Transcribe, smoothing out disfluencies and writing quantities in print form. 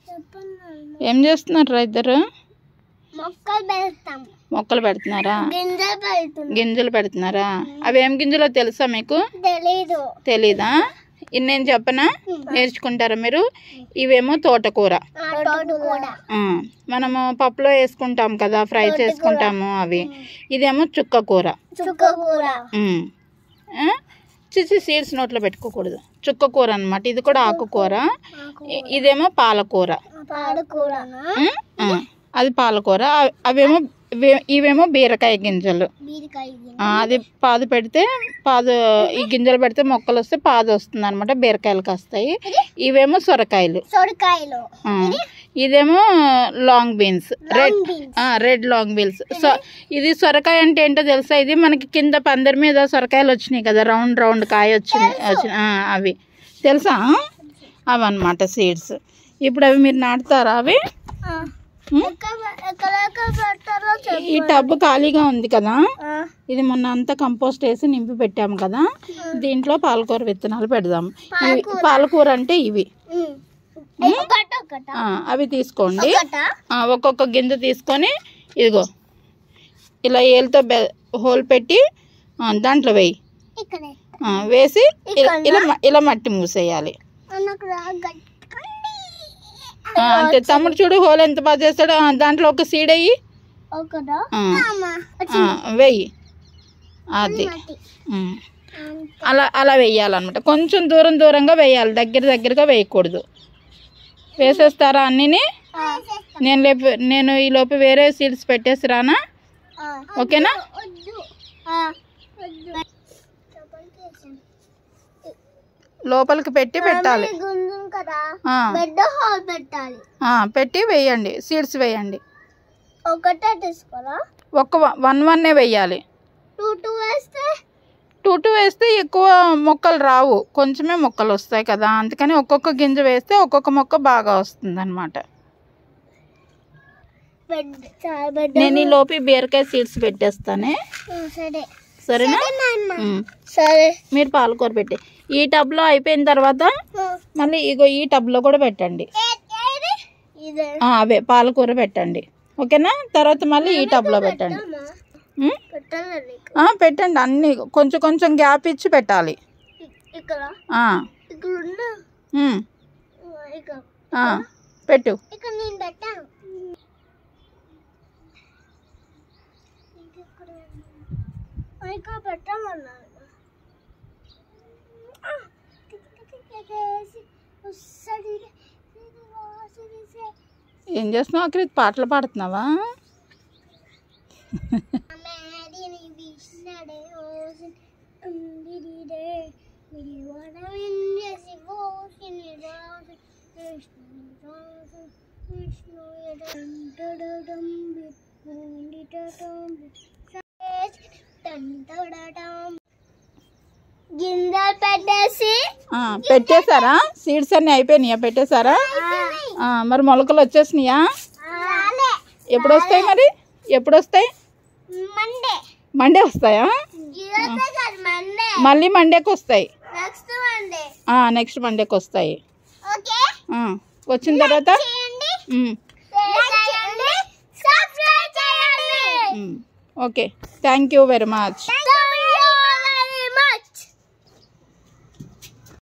ఏం చేస్తున్నారు ఇద్దరు? మొక్కలు పెడుతున్నారా? గింజలు పెడుతున్నారా? అవి ఏం గింజలో తెలుసా మీకు? తెలీదా? నేను చెప్పనా, నేర్చుకుంటారా మీరు? ఇవేమో తోటకూర, మనము పప్పులో వేసుకుంటాం కదా, ఫ్రై చేసుకుంటాము అవి. ఇదేమో చుక్కకూర. చిచి సీడ్స్ నోట్లో పెట్టుకోకూడదు. చుక్కకూర అన్నమాట. ఇది కూడా ఆకుకూర. ఇదేమో పాలకూర. అది పాలకూర. ఇవేమో బీరకాయ గింజలు. అది పాదు పెడితే ఈ గింజలు పెడితే మొక్కలు వస్తే పాదు వస్తుంది అనమాట, బీరకాయలు కాస్తాయి. ఇవేమో సొరకాయలు. ఇదేమో long beans, red long beans. ఇది సొరకాయ అంటే ఏంటో తెలుసా? ఇది మనకి కింద పందిరి మీద సొరకాయలు వచ్చినాయి కదా, రౌండ్ రౌండ్ కాయ వచ్చినాయి. అవి తెలుసా? అవన్నమాట సీడ్స్. ఇప్పుడు అవి మీరు నాటుతారా? అవి ఈ టబ్ ఖాళీగా ఉంది కదా, ఇది మొన్న అంతా కంపోస్ట్ వేసి నింపి పెట్టాము కదా, దీంట్లో పాలకూర విత్తనాలు పెడదాము. పాలకూర అంటే ఇవి. అవి తీసుకోండి. ఒక్కొక్క గింజ తీసుకొని ఇదిగో ఇలా ఏలుతో హోల్ పెట్టి దాంట్లో వేసి ఇలా మట్టి మూసేయాలి. అంతే. తమ్ముడు చూడు హోల్ ఎంత బాగా చేస్తాడు. దాంట్లో ఒక సీడ్ అయ్యి వెయ్యి. అది అలా వేయాలన్నమాట. కొంచెం దూరంగా వేయాలి, దగ్గరగా వేయకూడదు. వేసేస్తారా అన్నీ? నేను ఈ లోపు వేరే సీడ్స్ పెట్టేసి రానా? ఓకేనా? లోపలికి పెట్టాలి. పెట్టి వేయండి, సీడ్స్ వేయండి. ఒక 1 వేయాలి. 2 వేస్తే ఎక్కువ మొక్కలు రావు, కొంచెమే మొక్కలు వస్తాయి కదా, అందుకని ఒక్కొక్క గింజ వేస్తే ఒక్కొక్క మొక్క బాగా వస్తుంది అనమాట. నేను ఈ లోపు బీరకాయ సీడ్స్ పెట్టేస్తానే. సరేనా? సరే. మీరు పాలకూర పెట్టి ఈ టబ్లో అయిపోయిన తర్వాత మళ్ళీ ఇగో ఈ టబ్లో కూడా పెట్టండి. అవే పాలకూర పెట్టండి. ఓకేనా? తర్వాత మళ్ళీ ఈ టబ్లో పెట్టండి. పెట్టండి అన్ని కొంచెం గ్యాప్ ఇచ్చి పెట్టాలి. పెట్టు. ఏం చేస్తున్నావు అక్కడ? పాటలు పాడుతున్నావా? గింజలు పెట్టేశారా? సీడ్స్ అన్ని అయిపోయినాయా? పెట్టేశారా? మరి మొలకలు వచ్చేసినాయా? ఎప్పుడు వస్తాయి? మరి ఎప్పుడు వస్తాయి? మండే వస్తాయా? మళ్ళీ మండేకి వస్తాయి. నెక్స్ట్ మండేకి వస్తాయి. వచ్చిన తర్వాత okay, thank you very much.